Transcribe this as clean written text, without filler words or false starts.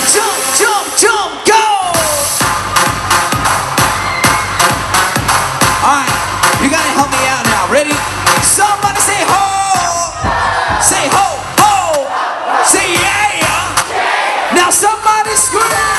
jump, jump, jump, go! Alright, you gotta help me out now. Ready? Somebody say ho! Say ho, ho! Say yeah! Now somebody scream!